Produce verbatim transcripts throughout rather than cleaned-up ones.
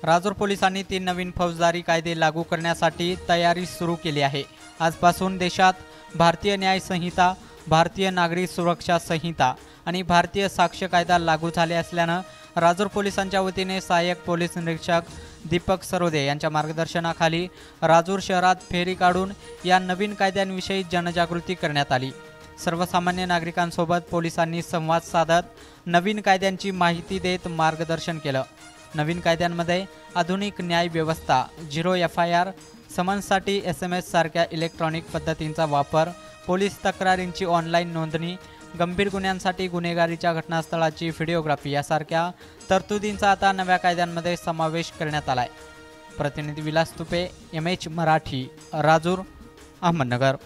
राजूर पोलिसांनी तीन नवीन फौजदारी कायदे लागू करण्यासाठी तयारी सुरू केली आहे। आजपासून देशात भारतीय न्याय संहिता, भारतीय नागरिक सुरक्षा संहिता आणि भारतीय साक्ष्य कायदा लागू झाले असल्याने राजूर पोलिसांच्या वतीने सहाय्यक पोलीस निरीक्षक दीपक सरोदे यांच्या मार्गदर्शनाखाली राजूर शहरात फेरी काढून या नवीन कायद्यांविषयी जनजागृती करण्यात आली। सर्वसामान्य नागरिकांसोबत पोलिसांनी संवाद साधत नवीन कायद्यांची माहिती देत मार्गदर्शन केलं। नवीन कायद्यांमध्ये आधुनिक न्याय व्यवस्था, झिरो एफ आय आर, समन्ससाठी एस एम एस सारख्या इलेक्ट्रॉनिक पद्धतींचा वापर, पोलीस तक्रारींची ऑनलाईन नोंदणी, गंभीर गुन्ह्यांसाठी गुन्हेगारीच्या घटनास्थळाची व्हिडिओग्राफी यासारख्या तरतुदींचा आता नव्या कायद्यांमध्ये समावेश करण्यात आलाय। प्रतिनिधी विलास तुपे, एम एच मराठी, राजूर, अहमदनगर।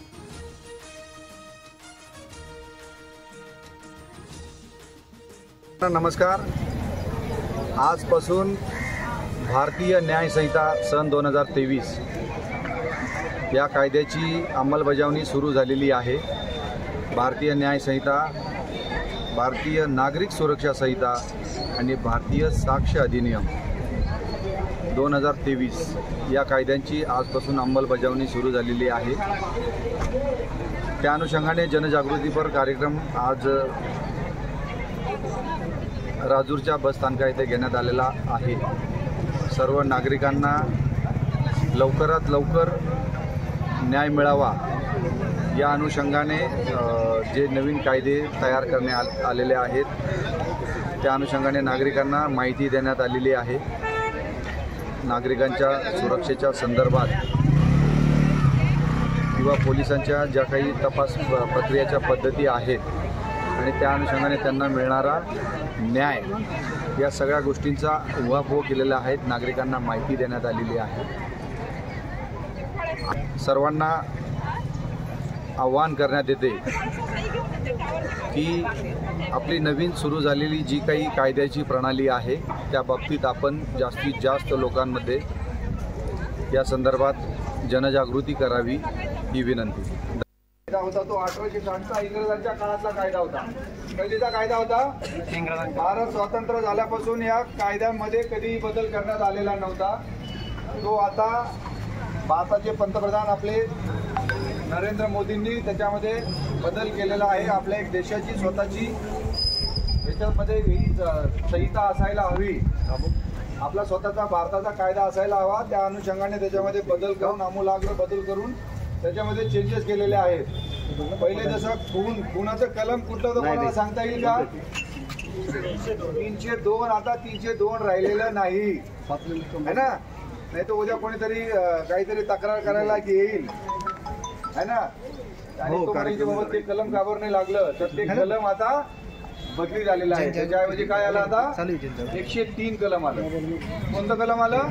नमस्कार। आजपासून भारतीय न्याय संहिता सन दोन हजार तेवीस या कायद्याची अंमलबजावणी सुरू झालेली आहे। भारतीय न्याय संहिता, भारतीय नागरिक सुरक्षा संहिता आणि भारतीय साक्ष्य अधिनियम दोन हजार तेवीस या कायद्यांची आजपासून अंमलबजावणी सुरू झालेली आहे। त्या अनुषंगाने जनजागृतीपर कार्यक्रम आज राजूरच्या बस स्थानका येथे घेण्यात आलेला आहे। सर्व नागरिकांना लवकरात लवकर न्याय मिळावा या अनुषंगाने जे नवीन कायदे तयार करण्यात आलेले आहेत त्या अनुषंगाने नागरिकांना माहिती देण्यात आलेली आहे। नागरिकांच्या सुरक्षेच्या संदर्भात किंवा पोलिसांच्या ज्या काही तपास प्रक्रियेच्या पद्धती आहेत आणि त्या अनुषंगाने त्यांना मिळणारा न्याय या सगळ्या गोष्टींचा उहापोह केलेला आहे। नागरिकांना माहिती देण्यात आलेली आहे। सर्वांना आवाहन करण्यात येते की आपली नवीन सुरू झालेली जी काही कायद्याची प्रणाली आहे त्या बाबतीत आपण जास्तीत जास्त लोकांमध्ये या संदर्भात जनजागृती करावी ही विनंती। होता तो अठराशे साठचा इंग्रजांच्या काळातला कायदा होता। कधीचा कायदा होता? भारत स्वतंत्र झाल्यापासून या कायद्यामध्ये कधीही बदल करण्यात आलेला नव्हता। तो आता भारताचे पंतप्रधान आपले नरेंद्र मोदींनी त्याच्यामध्ये बदल केलेला आहे। आपल्या एक देशाची स्वतःची याच्यामध्ये ही संहिता असायला हवी, आपला स्वतःचा भारताचा कायदा असायला हवा। त्या अनुषंगाने त्याच्यामध्ये बदल करून, आमूलाग्र बदल करून त्याच्यामध्ये चेंजेस केलेले आहेत। पहिले जसं खून खुनाचं कलम कुठलं होतं मला सांगता येईल का? तीनशे दोन आता तीनशे दोन राहिलेलं नाही है ना। नाही तर उद्या कोणीतरी काहीतरी तक्रार करायला येईल है ना, आणि तो ते कलम का बरं नाही लागलं तर ते कलम आता बदली झालेलं आहे। त्याच्याऐवजी काय आलं आता? एकशे तीन कलम आलं। कोणतं कलम आलं?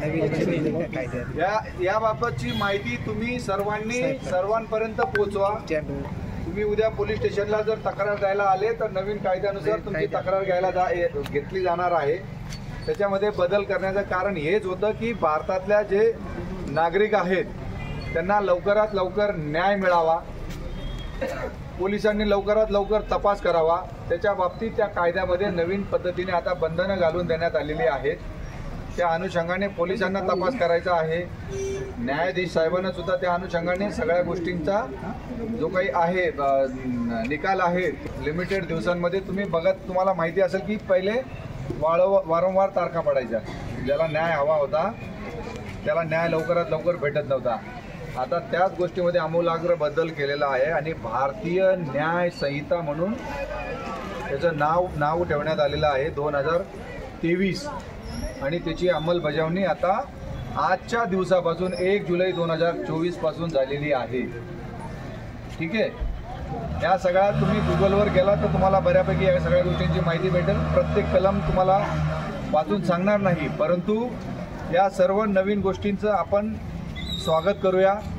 या याबाबतची माहिती तुम्ही सर्वांनी सर्वांपर्यंत पोहोचवा। तुम्ही उद्या पोलीस स्टेशनला जर तक्रार द्यायला आले तर नवीन कायद्यानुसार तुमची तक्रार घ्यायला जा घेतली जाणार आहे। त्याच्यामध्ये बदल करण्याचं कारण हेच होतं की भारतातल्या जे नागरिक आहेत त्यांना लवकरात लवकर न्याय मिळावा, पोलिसांनी लवकरात लवकर तपास करावा। त्याच्या बाबतीत त्या कायद्यामध्ये नवीन पद्धतीने आता बंधनं घालून देण्यात आलेली आहेत। त्या अनुषंगाने पोलिसांना तपास करायचा आहे। न्यायाधीश साहेबांना सुद्धा त्या अनुषंगाने सगळ्या गोष्टींचा जो काही आहे निकाल आहे लिमिटेड दिवसांमध्ये तुम्ही बघत तुम्हाला माहिती असेल की पहिले वारंवार वारंवार तारखा पडायच्या। ज्याला न्याय हवा होता त्याला न्याय लवकरात लवकर भेटत नव्हता। आता त्याच गोष्टीमध्ये आमूलाग्र बदल केलेला आहे आणि भारतीय न्याय संहिता म्हणून त्याचं नाव नाव ठेवण्यात आलेलं आहे दोन हजार तेवीस आणि त्याची अंमलबजावणी आता आजच्या दिवसापासून एक जुलै दोन हजार चोवीस पासून झालेली आहे। ठीक आहे। या सगळ्या तुम्ही गुगलवर गेला तर तुम्हाला बऱ्यापैकी या सगळ्या गोष्टींची माहिती भेटेल। प्रत्येक कलम तुम्हाला वाचून सांगणार नाही, परंतु या सर्व नवीन गोष्टींचं आपण स्वागत करूया।